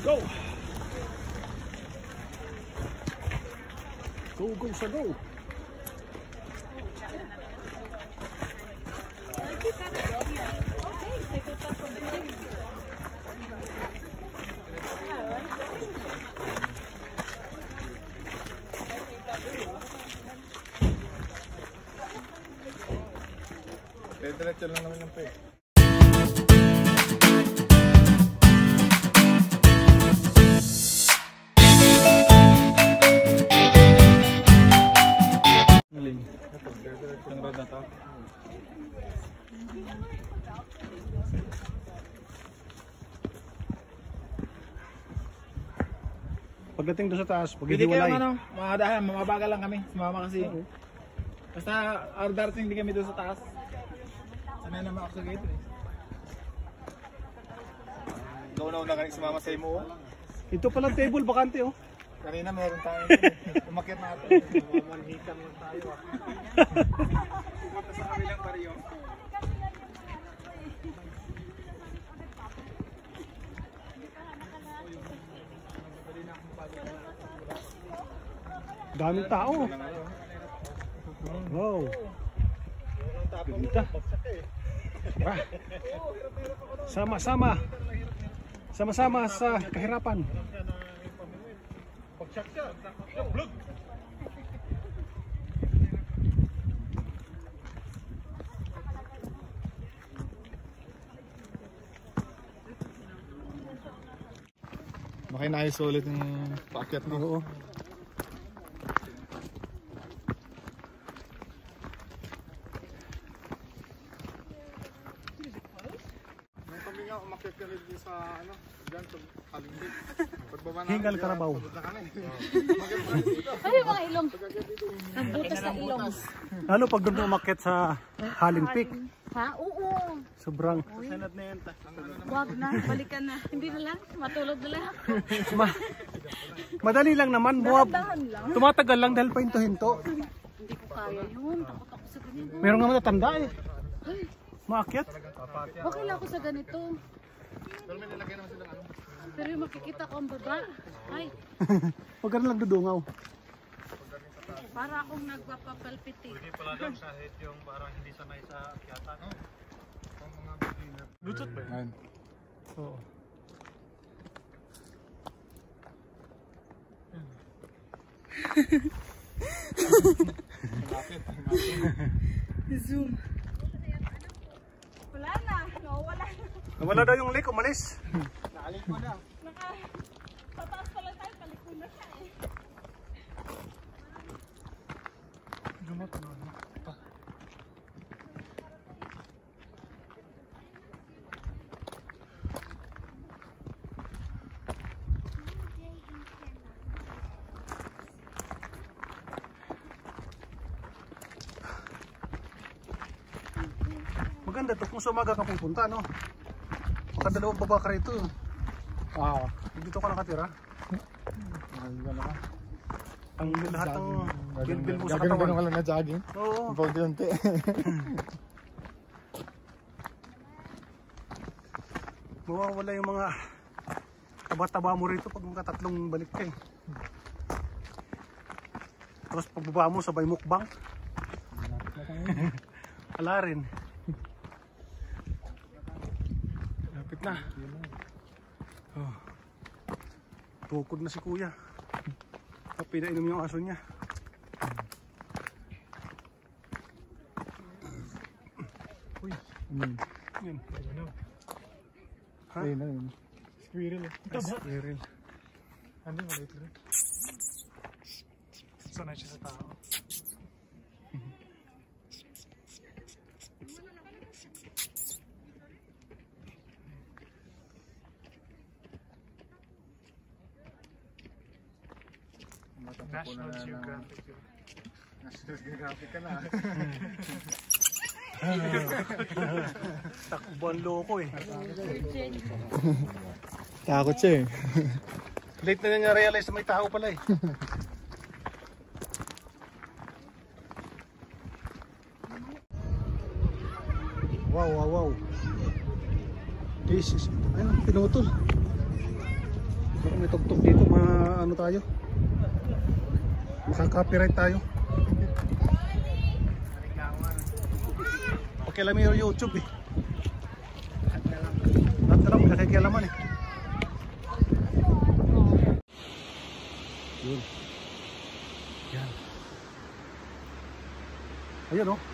go! Go, go sa go! Diretso lang naman ng pe. Ang road na to. Pagdating doon sa taas, pag Hindi kayo hiwalay. ano, makadahan, mamabagal lang kami. Sumama kasi. Basta darating din kami doon sa taas. Sanay naman ako sa gate eh. Ikaw na una kanina sumama sa imo. Ito palang table, bakante oh. Kanina meron tayo. Umakyat natin. Mamanhikan lang tayo. Pumunta sa kabilang baryo. Daming tao. Wow. Ganda. Ah. Sama-sama. Sama-sama sa kahirapan. Baka naayos ulit yung paakyat mo. Oo. Kami nga umakyat ka rin sa ano, dyan sa Halingdit. Hingal Karabaw. Ay, mga ilong. Ang butas na ilong. Lalo pag doon umakyat sa Haling Peak. Ha? Oo. Sobrang Sanad na yan ta. Wag na. Balikan na. Hindi na lang. Matulog na lang. madali lang naman. Dahan lang. Tumatagal lang dahil pahinto-hinto. Hindi ko kaya yun. Takot ako sa ganito. Meron nga matatanda eh. Ay, Maakyat. okay lang ako sa ganito. Pero may nilagay naman silang ano. Pero yung makikita ko ang baba. Ay, Huwag ka na lang dudungaw. para akong nagpapapalpiti. Hindi pala doon kahit yung parang hindi sanay sa akyatan. Ang mga beginner. Bluetooth ba yan? Oo. Zoom. Wala na. Nawala na. Nawala daw yung lake, umalis. Naaling ko na. Pataas pa lang tayo. Paliko na siya eh. Dumot na. Maganda to kung sa umaga ka pupunta, no? Makadalawang baba ka rito. Ah, Dito ka nakatira. Ang lahat ng bilbil mo sa gagawin katawan. ka lang na jogging. Oo. Pagkunti. Mawawala yung mga taba-taba mo rito pag makatatlong balik ka eh. Tapos pagbaba mo sabay mukbang. Ala rin. Lapit na. Oh. Tukod na si kuya. Pinainom yung aso niya. Uy. Yan. Ha? Ayun na yun. Squirrel eh. Squirrel. Ano yung maliit rin? Sanay siya sa tao. National Geographic. National Geographic ka na. Takbuhan loko eh. Takot siya eh. Late na niya realize na may tao pala eh. Wow, wow, wow. This is, ayun, pinutol. may tugtog dito, ano tayo? Maka-copyright tayo. Pakialam yung YouTube eh. Lahat na lang, may nakikialaman eh. Yun. Yan. Ayan oh.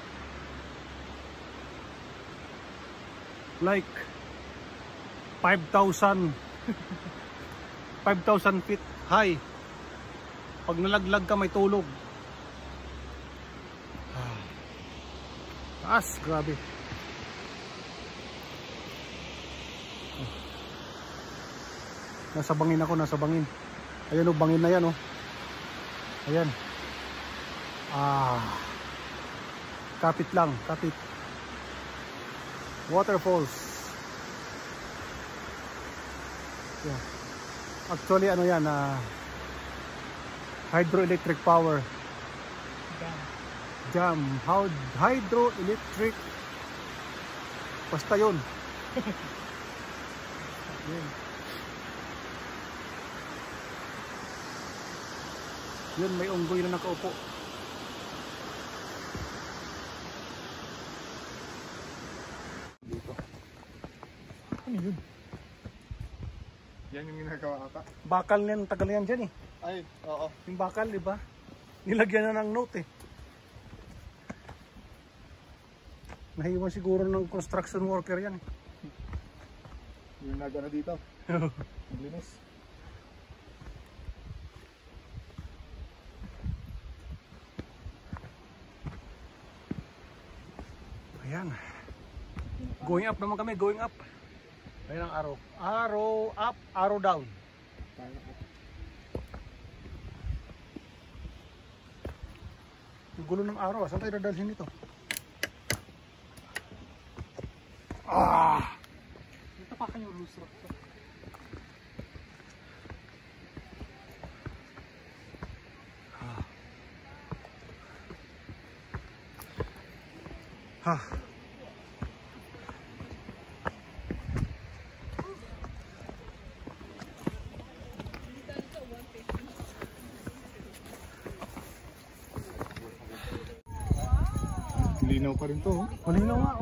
Like 5,000 feet high. Pag nalaglag ka may tulog. Taas, grabe. Nasa bangin ako, nasa bangin. Ayan o, bangin na yan o. Ayan. Kapit lang, kapit. Waterfalls. Yeah. Actually ano yan, hydroelectric power. Dam. Hydroelectric. Basta yun. Yun. Yun, may unggoy na nakaupo. Ano yun? Yan yung ginagawa ata. Bakal niyan, tagal yan dyan eh. Ay, oo. Yung bakal, di ba? Nilagyan na ng note eh. Nahiwan siguro ng construction worker yan eh. Yung nagano dito. Linis. Ayan. Going up naman kami, going up. Ayan ang arrow. Arrow up, arrow down. Yung gulo ng arrow, saan tayo dadalhin ito? Dito pa kayong lusot. Linaw pa rin to. Malinaw nga.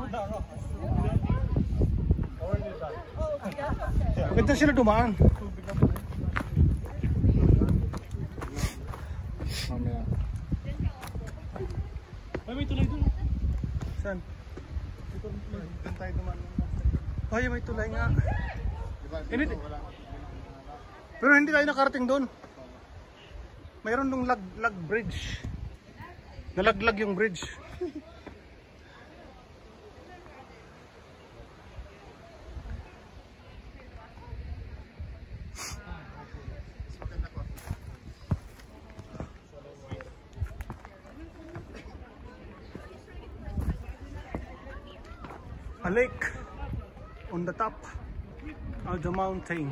Maganda sila dumaan. Mamaya. May tulay doon. Saan? Doon tayo dumaan. Ay, may tulay nga. Diba? Hindi. Wala. Pero hindi tayo nakarating doon. Mayroon nung lag bridge. Nalaglag yung bridge. A lake on the top of the mountain.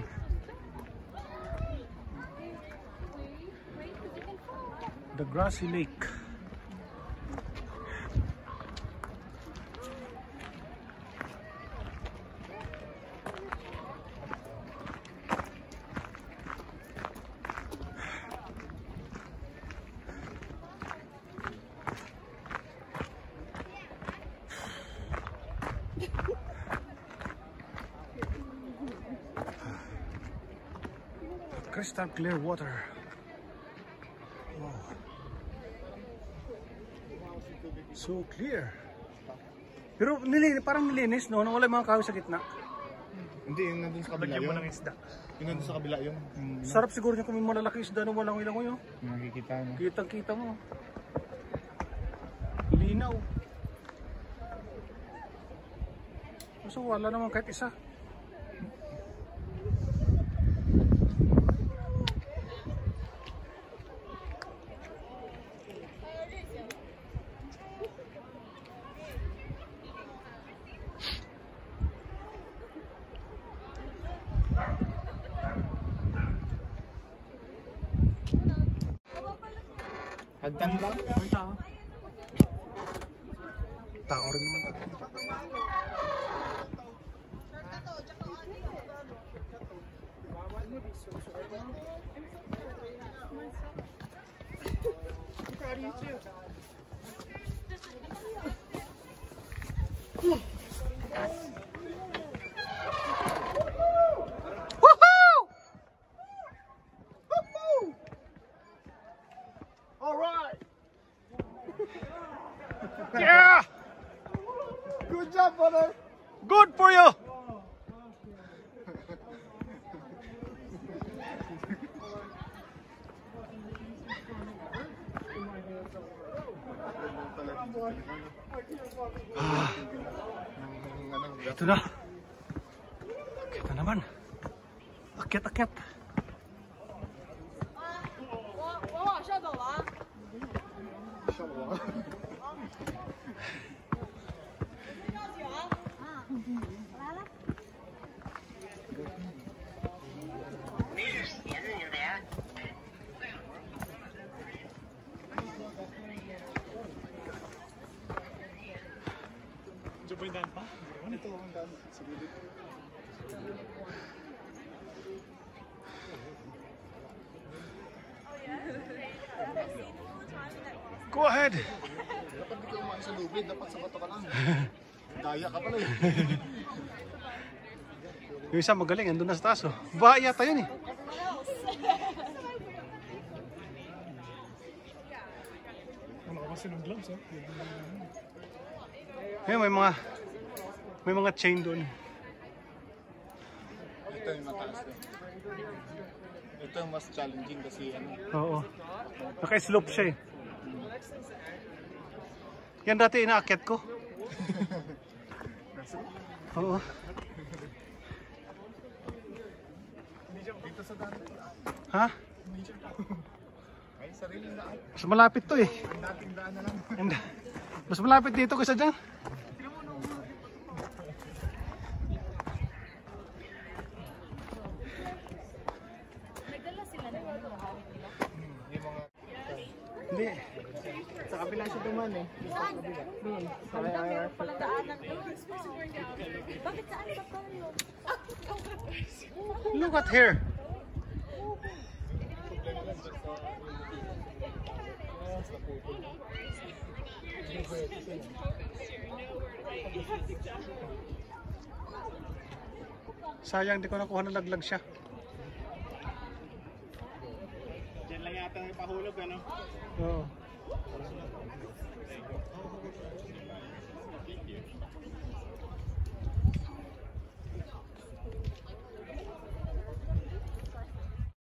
The grassy lake. Crystal clear water. Wow. So clear. Pero parang nilinis no, wala yung mga kahoy sa gitna. Hindi, yung nandun sa kabila yun. Isda. Yung nandun sa kabila yun. Sarap siguro niya kung may malalaki isda no, walang ilang yun. Nakikita mo. Kitang-kita mo. Linaw. So wala naman kahit isa. Hagdan lang? May tao. Tao rin naman. All right. Yeah! Good job, brother. Good for you! Ito na. Akyat na naman. Akyat, akyat. Go ahead. Dapat di ka umain sa lubid, dapat sa bato ka lang. Daya ka pala eh. Yung isa magaling, andun na sa taas oh. Bahay yata yun eh. Wala ka kasi ng gloves eh. Ayun, may mga chain doon. Ito yung mataas eh. Ito yung mas challenging kasi ano. Oo. Naka-slope siya eh. Yan dati inaakyat ko. Oo. Dito sa daan. Ha? Ay, sariling daan. Mas malapit to eh. Ang dating daan na lang. Mas malapit dito kaysa dyan. Hindi. Sa kabila siya duman eh. Doon. Sa Bakit saan ka pa yun? Look at here. Sayang di ko nakuha na laglag siya. Diyan lang yata yung pahulog ano. Oo.